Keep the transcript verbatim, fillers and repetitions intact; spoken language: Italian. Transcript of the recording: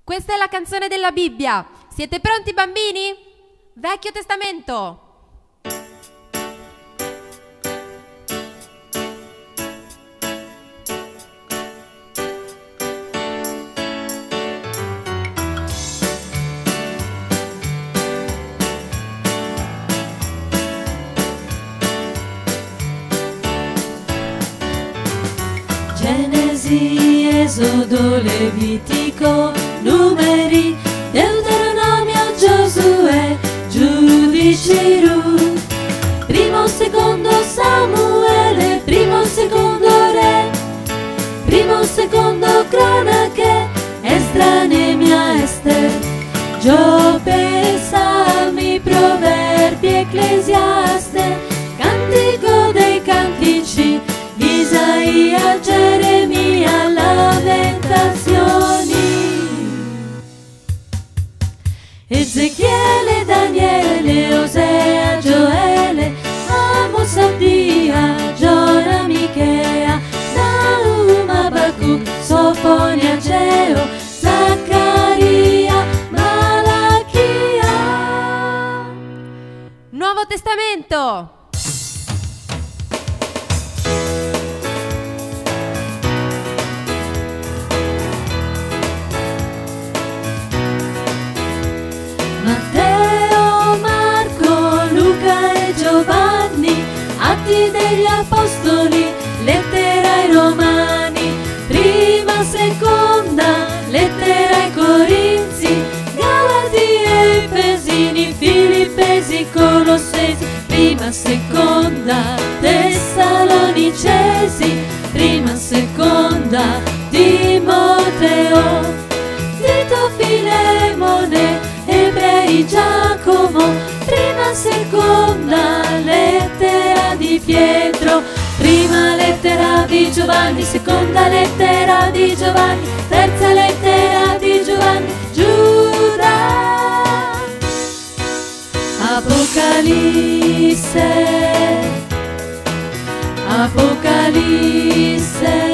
Questa è la canzone della Bibbia. Siete pronti, bambini? Vecchio Testamento. Genesi, Esodo, Levitico, Numeri, Deuteronomio, Giosuè, Giudici, Ruth, primo, secondo Samuele, primo, secondo Re, primo, secondo Cronache, Esdra, Neemia, Ester, Giobbe, Salmi, Proverbi, Ecclesiaste, Cantico dei Cantici, Isaia, Geremia, Lamentazioni, Ezechiele, Daniele, Osea, Gioele, Amos, Abdia, Giona, Michea, Nahum, Abacuc, Sofonia, Ageo, Zaccaria, Malachia. Nuovo Testamento. Matteo, Marco, Luca e Giovanni, Atti degli Apostoli, lettera ai Romani, prima, seconda, lettera ai Corinzi, Galati e Efesini, Filippesi, Colossesi, prima, seconda, Tessalonicesi, prima, seconda, Timoteo, Tito, Filemone, Ebrei, Giacomo, prima, seconda, lettera di Pietro, prima lettera di Giovanni, seconda lettera di Giovanni, terza lettera di Giovanni, Giuda, Apocalisse, Apocalisse.